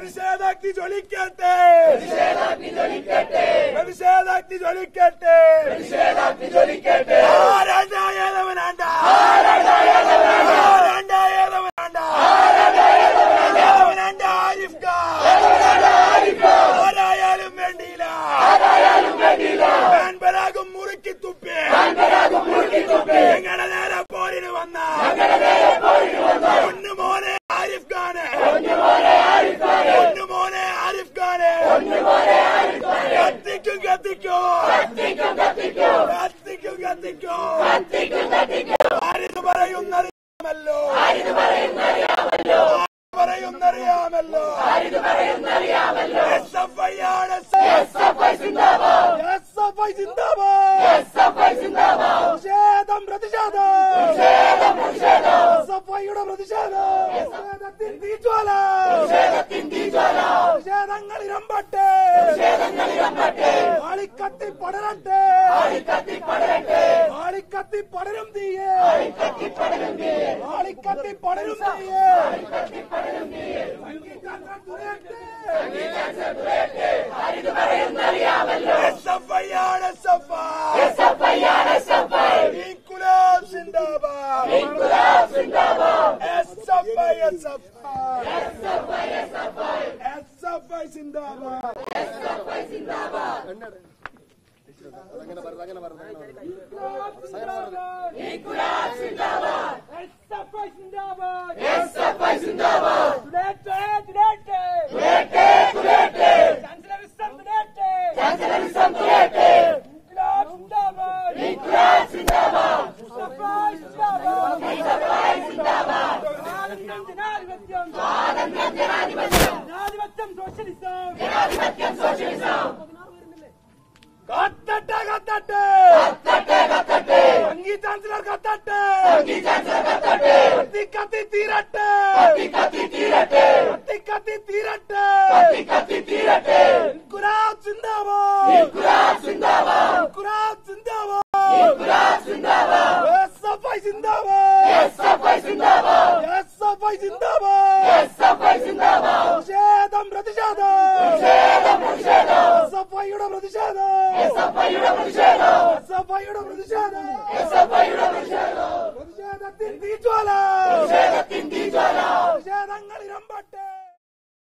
പ്രതിഷേധാഗ്നി ജ്വലിക്കട്ടെ, പ്രതിഷേധാഗ്നി ജ്വലിക്കട്ടെ, ആരാണ്ടായവനാണ്ട, ആരാണ്ടായവനാണ്ട, ആരാണ്ട ആരിഫ് ഖാൻ, ആരായാലും വേണ്ടിയില്ല, ബരാഗും മുറുക്കി തുപ്പി, ഞങ്ങളുടെ നേരെ പോരിന് വന്ന പൊന്നുമോനെ ആരിഫ് ഖാന്, പൊന്നുമോനെ ആരിഫ് ഖാന്, കത്തിക്കും കത്തിക്കോ, കത്തിക്കും കത്തിക്കോ, ആരിത് പറയുന്നറിയാമല്ലോ, പറയുന്നറിയാമല്ലോ, SFI ആണ്, SFI സിന്ദാബാദ്, SFI സിന്ദാബാദ്, പ്രതിഷേധം പ്രതിഷേധം, SFIയുടെ പ്രതിഷേധം, പ്രതിഷേധങ്ങൾ ഇരമ്പട്ടെ, ആളിക്കത്തി പടരട്ടെ, ആളിക്കത്തി പടരും തീയെ, ആളിക്കത്തി പടരും തീയെ, SFI ആണ്, SFI ഇൻകുലാബ് സിന്ദാബാദ്, SFI സിന്ദാബാദ്, കത്തട്ടെ കത്തട്ടെ കത്തട്ടെ, അംഗീ ചാൻസലർ കത്തട്ടെ, കത്തി കത്തി തീരട്ടെ, കത്തി കത്തി തീരട്ടെ, ഇൻകുലാബ് സിന്ദാബാദ്, ഇൻകുലാബ് സിന്ദാബാദ്, SFI സിന്ദാബാദ്, SFI സിന്ദാബാദ്, പ്രതിഷേധം പ്രതിഷേധം, SFIയുടെ പ്രതിഷേധം, SFIയുടെ പ്രതിഷേധം,